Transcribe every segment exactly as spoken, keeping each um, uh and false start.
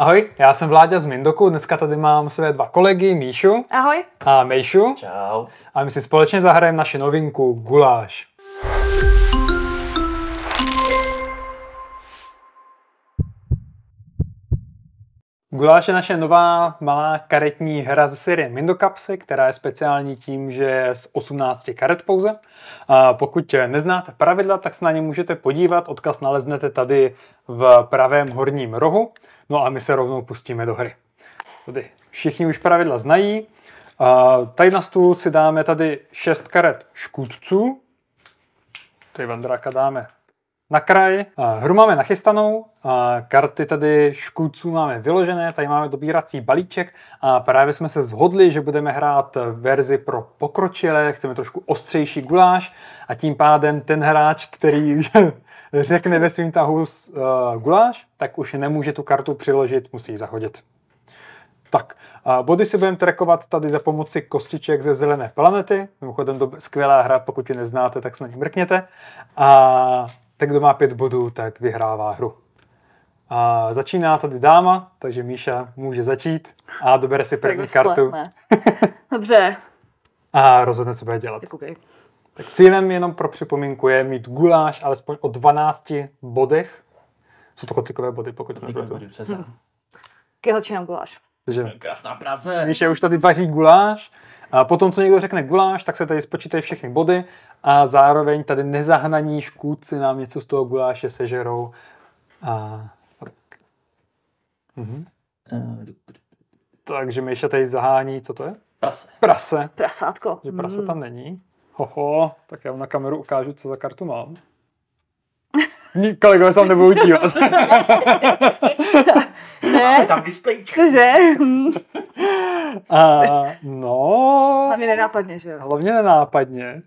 Ahoj, já jsem Vláďa z Mindoku, dneska tady mám své dva kolegy, Míšu. Ahoj. A Mejšu. Čau. A my si společně zahrajeme naši novinku Guláš. Guláš je naše nová malá karetní hra ze série Mindokapsy, která je speciální tím, že je z osmnácti karet pouze. A pokud neznáte pravidla, tak se na ně můžete podívat, odkaz naleznete tady v pravém horním rohu. No a my se rovnou pustíme do hry. Tady všichni už pravidla znají. A tady na stůl si dáme tady šest karet škůdců. Tady vandráka dáme na kraj. A hru máme nachystanou. A karty tady škůdců máme vyložené. Tady máme dobírací balíček. A právě jsme se shodli, že budeme hrát verzi pro pokročilé. Chceme trošku ostřejší guláš. A tím pádem ten hráč, který řekne ve svým tahu uh, guláš, tak už nemůže tu kartu přiložit, musí ji zahodit. Tak, uh, body si budeme trackovat tady za pomoci kostiček ze Zelené planety. Mimochodem do, skvělá hra, pokud ji neznáte, tak se na ní mrkněte. A tak kdo má pět bodů, tak vyhrává hru. A začíná tady dáma, takže Míša může začít a dobere si první kartu. Dobře. A rozhodne, co bude dělat. Okay. Tak cílem jenom pro připomínku je mít guláš alespoň o dvanácti bodech. Jsou to kotlíkové body, pokud to nebylo to. Hm. Keho činám guláš. Takže krásná práce. Míša už tady vaří guláš. A potom, co někdo řekne guláš, tak se tady spočítají všechny body a zároveň tady nezahnaní škůdci nám něco z toho guláše sežerou. A... Mhm. Takže Míša tady zahání, co to je? Prase. Prase. Prasátko. Že prase mm. tam není. Hoho, tak já vám na kameru ukážu, co za kartu mám. Kolegové se tam nebudou dívat. Ne, tam display. Cože? A, no... Hlavně nenápadně, že jo? Hlavně nenápadně.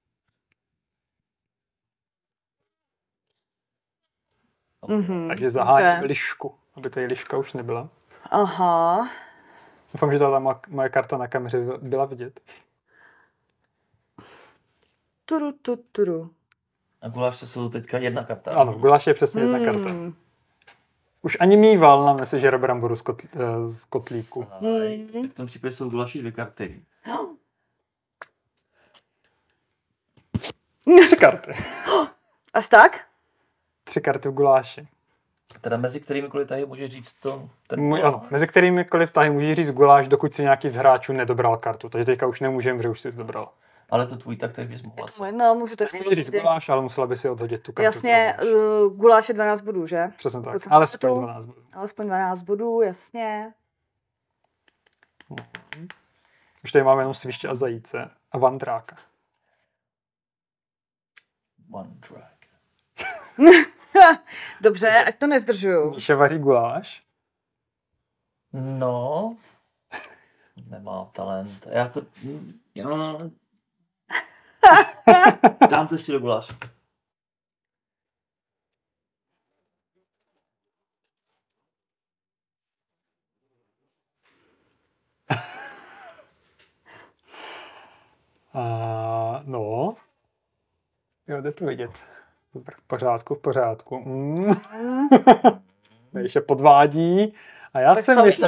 Mm-hmm. Takže zahájím okay. lišku, aby tady liška už nebyla. Aha. Doufám, že ta moje karta na kameře byla vidět. Turu, tu, turu. A guláš se jsou teďka jedna karta. Ano, guláš je přesně jedna mm. karta. Už ani mýval na Messenger bramboru z, kotl, z kotlíku. Mm. Tak v tom případě jsou guláši dvě karty. Tři karty. Až tak? Tři karty v guláši. Teda mezi kterýmikoliv tahy můžeš říct co? Ten Můj, ano, mezi kterýmikoliv tahy můžeš říct guláš, dokud si nějaký z hráčů nedobral kartu. Takže teďka už nemůžeme, protože už jsi dobral. Ale to tvůj tak, tak bys mohla. Můj, no, můžu to ještě můžeš říct guláš, ale musela by si odhodit tu kartu. Jasně, uh, guláš je dvanáct bodů, že? Přesně tak, alespoň dvanáct bodů. Alespoň dvanáct bodů, jasně. Hmm. Už tady máme jenom sviště a zajíce a vandráka. Vandrák. Dobře, ať to nezdržuju. Míša vaří guláš. No, nemá talent. Já to... No. Dám to ještě do guláše. A, no. Jo, jde to vidět. Dobře, v pořádku, v pořádku. Mm. Míša podvádí. A já tak si myslím...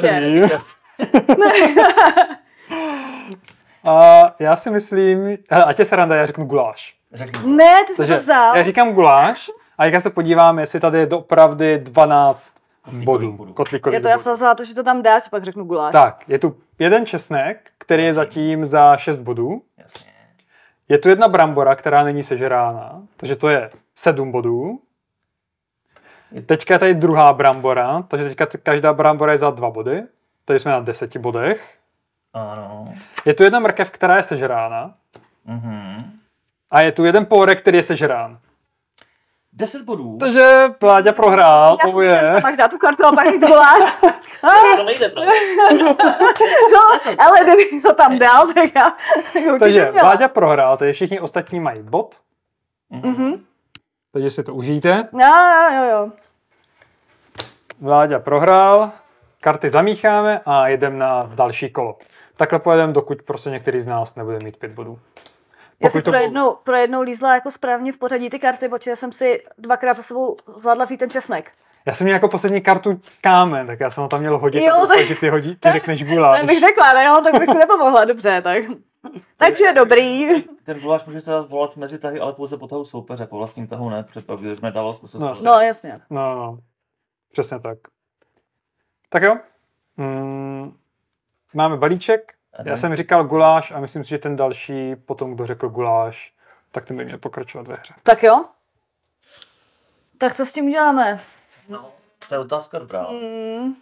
A já si myslím... Hele, ať je sranda, já řeknu guláš. Řeknu. Ne, ty jsi to vzal. Já říkám guláš a jak se podívám, jestli tady je doopravdy dvanáct bodů. Kotlíkový je to, já jsem za to, že to tam dáš, pak řeknu guláš. Tak, je tu jeden česnek, který je zatím za šest bodů. Jasně. Je tu jedna brambora, která není sežerána, takže to je sedm bodů. Teďka je tady druhá brambora, takže teďka každá brambora je za dva body. Tady jsme na deseti bodech. Ano. Je tu jedna mrkev, která je sežrána. Mhm. A je tu jeden pórek, který je sežrán. Deset bodů. Takže Vláďa prohrál. Já jsem že máš dát tu kartu a pak říct guláš. To nejde, pravda. No, ale kdybych ho tam dal, tak já určitě Takže měla. Vláďa prohrál, takže všichni ostatní mají bod. Mhm. Takže si to užijte. Jo, jo, jo. Vláďa prohrál, karty zamícháme a jedeme na další kolo. Takhle pojedeme, dokud prostě některý z nás nebude mít pět bodů. Já si to pro jednou, pro jednou lízla jako správně v pořadí ty karty, protože jsem si dvakrát za sebou zvládla vzít ten česnek. Já jsem měl jako poslední kartu kámen, tak já jsem ho tam měl hodit Jo, a doufat, tak- že ty, hodí, ty řekneš guláš. Tak bych řekla, ne, jo, tak bych si nepomohla, dobře, tak. Takže dobrý. Ten guláš může teda volat mezi tahy, ale pouze po tahu soupeře, po vlastním tahu ne, protože pak by nedával smysl. No. spolu. No, jasně. No, no, přesně tak. Tak jo. Mm, máme balíček. Já jsem říkal guláš a myslím si, že ten další, potom kdo řekl guláš, tak ten by měl pokračovat ve hře. Tak jo. Tak co s tím uděláme? No, to je otázka dobrá. Mm.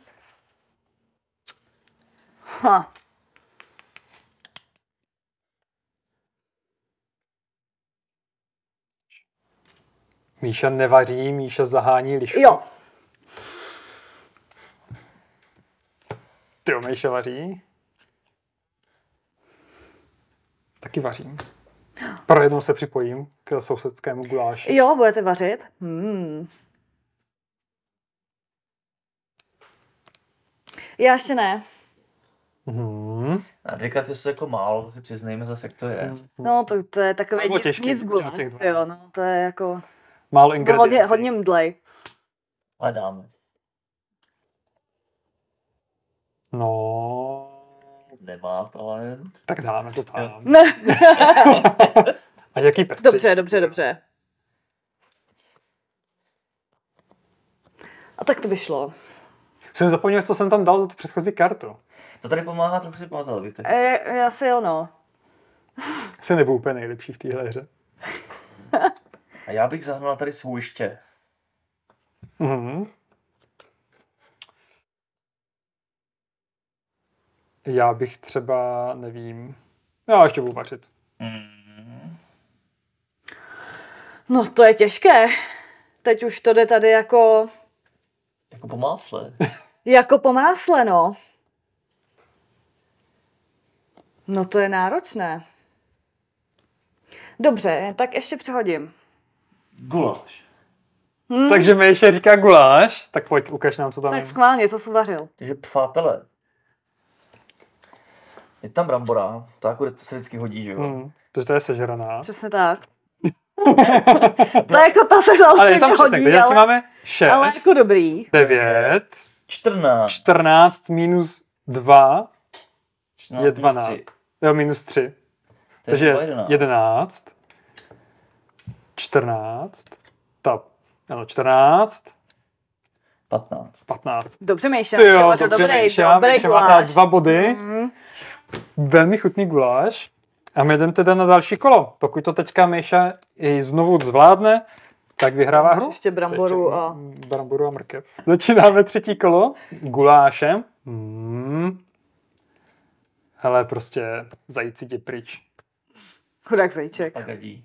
Ha. Míša nevaří, Míša zahání lišku. Jo. Ty jo, Míša vaří. Taky vařím. Pro jednou se připojím k sousedskému guláši. Jo, budete vařit? Hmm. Já ještě ne. Hmm. A dvě karty jsou jako málo, to si přiznejme zase, jak to je. No, to, to je takové To bylo nic, těžký, nic udělat guláš. těch dva. Jo, no, to je jako Málo no, ingrediencí. hodně, hodně mdlej. Ale dáme. No, Nemá talent. tak dáme to tam. Ne. A jaký pestřič? Dobře, dobře, dobře. A tak to by šlo. Jsem zapomněl, co jsem tam dal za tu předchozí kartu. To tady pomáhá trochu si pamatovat, bych tak. E, já si ono. Asi nebudu úplně nejlepší v téhle hře. A já bych zahnul tady svůjště. Mhm. Já bych třeba, nevím, já ještě budu vařit. Mm. No, to je těžké. Teď už to jde tady jako, Jako po másle. jako po másle, no. No, to je náročné. Dobře, tak ještě přehodím. Guláš. Hmm. Takže mi ještě říká guláš, tak pojď, ukaž nám, co tam Tak je. schválně, co jsi uvařil. Takže přátelé. Je tam brambora, to jako to se vždycky hodí, že jo? Hmm, protože to je sežraná. Přesně tak. To je jako ta se Ale je tam hodí, přesně, teď ale, máme šest, ale jako dobrý. devět, čtrnáct. čtrnáct minus dva čtrnáct je dvanáct. minus tři. Jo, minus tři. To Takže je jedenáct. jedenáct, čtrnáct, ta, ano, čtrnáct, patnáct. patnáct. Dobře, Mejša, Ty jo, Šavařo, dobře, dobrý, Míša, dobrý Míša má teda guláš. dva body. Mm. Velmi chutný guláš. A my jdeme teda na další kolo. Pokud to teďka Míša i znovu zvládne, tak vyhrává hru. Ještě bramboru a... Bramboru a mrkev. Začínáme třetí kolo gulášem. Hmm. Hele, prostě zajíci ti pryč. Chudák zajíček. Pagadí.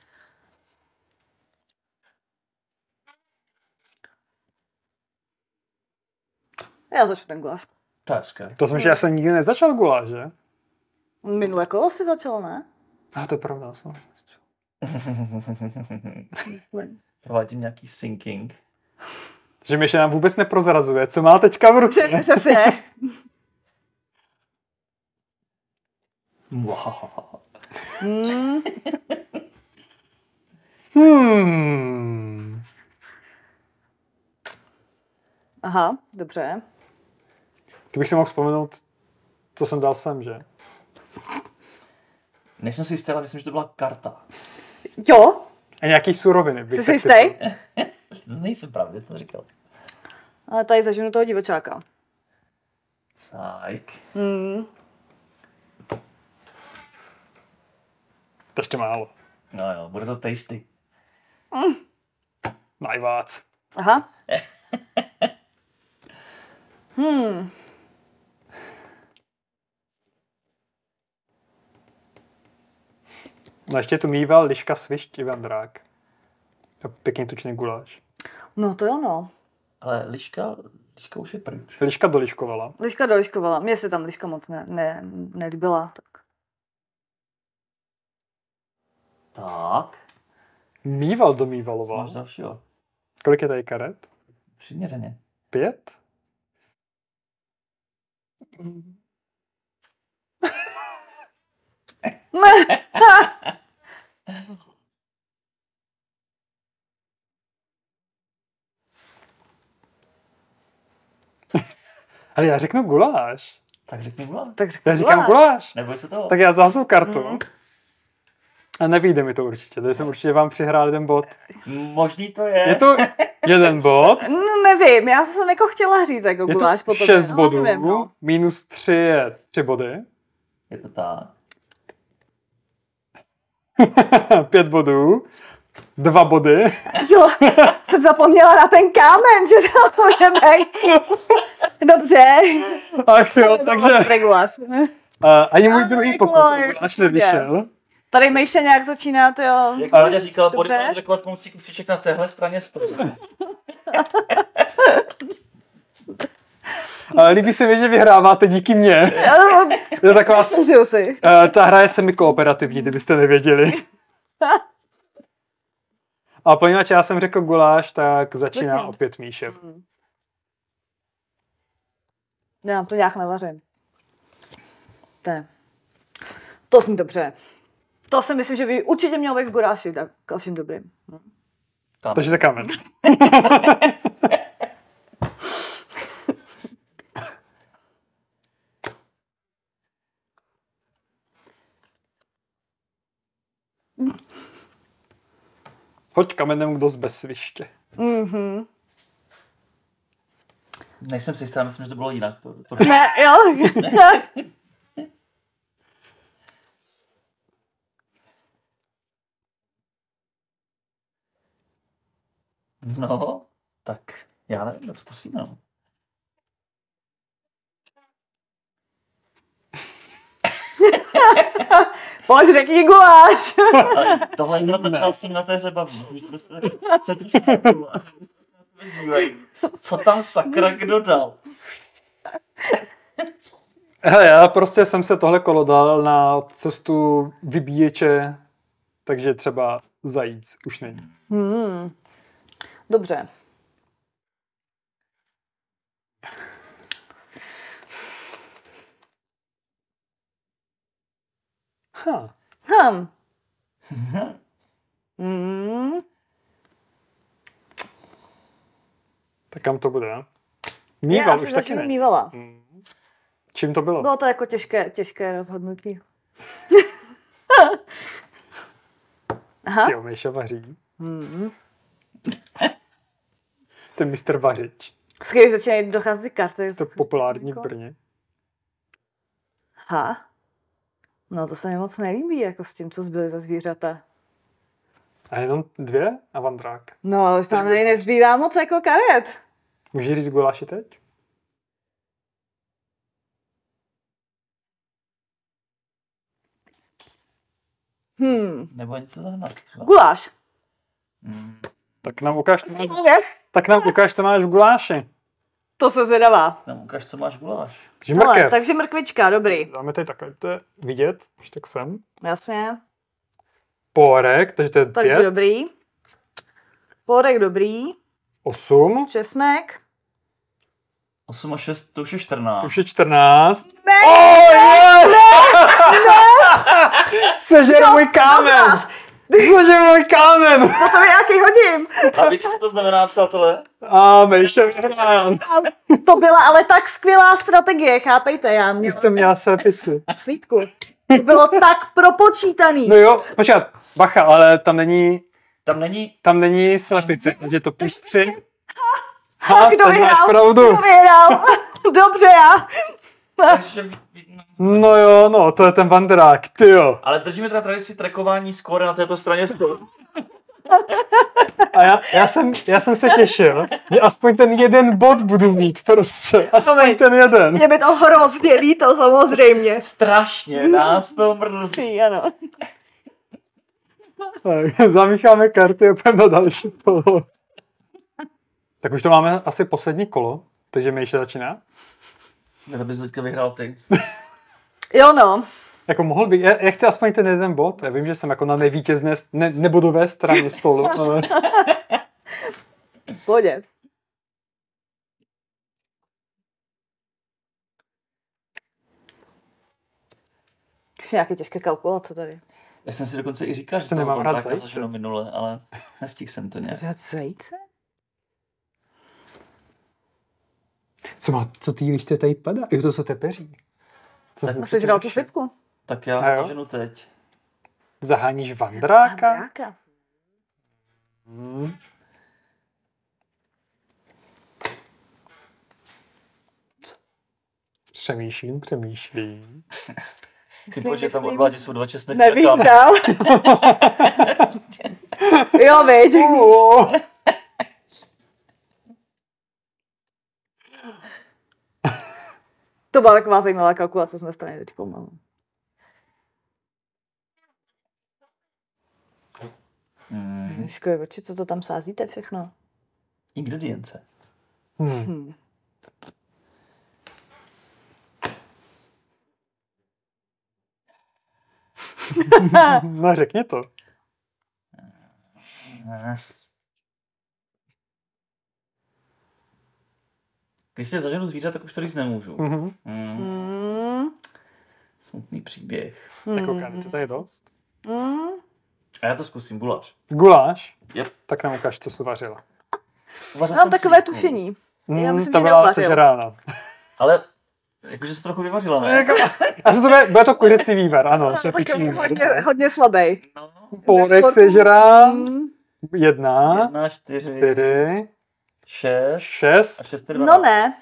Já začnu ten guláš. To je skvělé. To jsem, že já jsem nikdy nezačal guláš, že? Minulé kolo si začal, ne? A to je pravda, jsem. Provádím nějaký sinking. Že Míša nám vůbec neprozrazuje, co má teďka v ruce. Přesně. Wow. Mm. Hmm. Aha, dobře. Kdybych si mohl vzpomenout, co jsem dal sem, že? Nejsem si jistý, ale myslím, že to byla karta. Jo, A nějaký suroviny. bych jsi si tak jistý? typl. Nejsem pravdě, to říkal. Ale tady zaženu toho divočáka. Tak. Mm. To ještě málo. No jo, bude to tasty. Najvác. Aha. Hmm. No ještě tu mýval liška svišť i vandrák. A pěkně tučný guláš. No to jo, no. Ale liška, liška už je pryč. Liška doliškovala. Liška doliškovala. Mně se tam liška moc ne, ne, nelíbila. Tak. Tak. Mýval Co domývaloval. máš dalšího? Kolik je tady karet? Přiměřeně. Pět? Ale já řeknu guláš. Tak řekni guláš. Tak řekni Já říkám guláš. Neboj se toho. Tak já zahaznu kartu. Mm. A nevíde mi to určitě, tady jsem určitě vám přihrál jeden bod. Možný to je. Je to jeden bod, No, nevím, já jsem jako chtěla říct jako je guláš to potom. šest no, bodů, nevím, no. minus tři je tři body, Je to tak. pět bodů, dva body. Jo, jsem zapomněla na ten kámen, že to může být. Dobře. Ach jo, takže Guláš. uh, ani můj Ale druhý pokus guláš, až nevyšel. Tady Mejše nějak začíná, to jo. Jak Láďa říkala, body Dobře. budeme rekovat pomocí kufříček na téhle straně stolu. Uh, líbí se mi, že vyhráváte díky mně. Je taková, Žiju si. uh, ta hra je semi-kooperativní, kdybyste nevěděli. A poněvadž já jsem řekl guláš, tak začíná Pěkně. opět Míše. Já to nějak nevařím. To, to zní dobře. To si myslím, že by určitě mělo být v guláši, tak dalším dobrým. Kam? Takže to kamen. Hoď kamenem, kdo z bez sviště. Mhm. Nejsem si jistá, myslím, že to bylo jinak. To, to... Ne, jo. No, tak já nevím, to zkusíme. No. Pojď, řekni guláš. Ale tohle je ta část s tím na té hřebaví. Prostě co tam sakra kdo dal? Hele, já prostě jsem se tohle kolo dal na cestu vybíječe, takže třeba zajíc už není. Hmm. Dobře. Ha. Hm. Hmm. Tak kam to bude? Já Mýval asi už taky zatím ne. mývala. Hmm. Čím to bylo? Bylo to jako těžké, těžké rozhodnutí. Aha. Ty Míša vaří. Hmm. Ten mistr vařič. Skvěle začínají docházet ty karty. To je populární v Jako- Brně. Ha. No to se mi moc nelíbí, jako s tím, co zbyly za zvířata. A jenom dvě a vandrák. No, už tam tady nezbývá moc jako karet. Můžeš říct guláši teď? Hmm. Nebo něco zahnat. Guláš. Hmm. Tak nám ukáž, co máš, tak nám ukáž, co máš v guláši. To se zvědavá. Tam ukáž, co máš guláš. Takže Hele, mrkev. takže mrkvička, dobrý. Dáme tady takhle, to je vidět, už tak sem. Jasně. Pórek, takže to je Takže pět. dobrý. Pórek dobrý. Osm. Česnek. osm a šest, to už je čtrnáct. Už je čtrnáct. Ne, Oh, yes! Sežer můj kámen! Sežer můj kámen! no to nějaký hodím. A víte, co to znamená, přátelé? A Mejša vyhrál. To byla ale tak skvělá strategie, chápejte, já Ty měla jste měla slepici. slípku. To bylo tak propočítaný. No jo, počkat, bacha, ale tam není, Tam není... tam není slepice, takže to plus tři. Ha, Kdo teď máš vyhrál? pravdu. Kdo vyhrál? Dobře, já. Takže... ví- ví- No jo, no, to je ten vandrák, ty jo. Ale držíme teda tradici trackování skóre na této straně stolu. A já, já, jsem, já jsem se těšil, že aspoň ten jeden bod budu mít prostě. Aspoň Promiň. ten jeden. Mě by to hrozně líto, samozřejmě. Strašně nás to mrzí. Ano. Tak, zamícháme karty a půjdeme na další kolo. Tak už to máme asi poslední kolo, takže Mejša začíná. Já bys teďka vyhrál ty. Jo no. Jako mohl bych, já, já chci aspoň ten jeden bod, já vím, že jsem jako na nejvítězné, ne, nebodové straně stolu, ale... Pohodě. Ještě nějaké těžké kalkulace tady. Já jsem si dokonce i říkal, že Se toho nemám rád kontrakta zajíce. zaženu minule, ale nestihl jsem to nějak. Zajíce? Co má, co ty líšce tady padá? Jo, to jsou tepeří. Co Tak jsi dal tu slipku. Tak já A jo? zaženu teď. Zaháníš vandráka? Vandráka. Hmm. Přemýšlím, přemýšlím. Ty pojď, tam odvádí jsou dva česneky. Nevím tam. dál. Jo, veď. Oh. To byla taková zajímavá kalkulace z mé strany teď pomalu. Hmm. Ježiško, oči, co to tam sázíte všechno? Ingredience. Hmm. Hmm. No řekni to. Ne. Když si zaženu zvířat, tak už to říct nemůžu. Mm-hmm. Hmm. Mm. Smutný příběh. Tak koukám, to tady je dost. Mm. A já to zkusím, guláš. Guláš? Yep. Tak nám ukáž, co jsi uvařila. Uvařil Mám jsem takové slívku. tušení. Mm, Já myslím, to že byla neuvařil. sežrána. Ale jakože se trochu vyvařila, ne? Jako, a to bude, bude to kuřecí vývar, ano. Se Takový pičí. hodně, hodně slabý. Pórek Bez sežrán. Mm. Jedna, Jedna, čtyři, čtyři, šest a šest. šest je dva. No ne.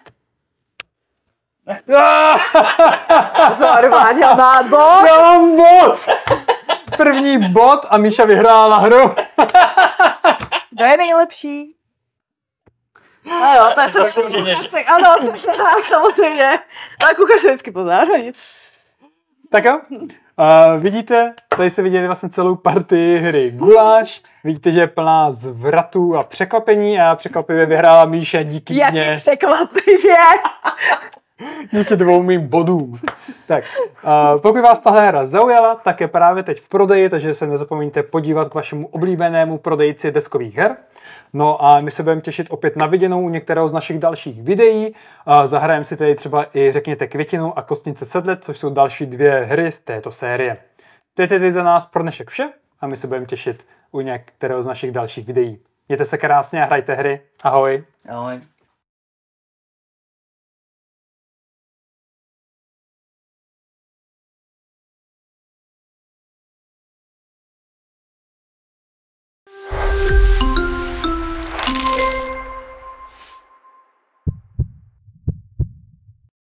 Ah! Pozor, Váďa má bod. Já mám bod! První bod a Míša vyhrála hru. To je nejlepší. No jo, to je Zaslouženě. se... Ano, to se tak samozřejmě. Ale kuchař se vždycky pozná, no nic. Tak jo, uh, vidíte, tady jste viděli vlastně celou partii hry Guláš. Vidíte, že je plná zvratů a překvapení a překvapivě vyhrála Míša díky Jaký mně, překvapivě. díky dvou mým bodům. Tak, uh, pokud vás tahle hra zaujala, tak je právě teď v prodeji, takže se nezapomeňte podívat k vašemu oblíbenému prodejci deskových her. No a my se budeme těšit opět na viděnou u některého z našich dalších videí. Uh, zahrajeme si tady třeba i řekněte Květinu a Kostnice sedlet, což jsou další dvě hry z této série. To je tedy za nás pro dnešek vše a my se budeme těšit u některého z našich dalších videí. Mějte se krásně a hrajte hry. Ahoj. Ahoj.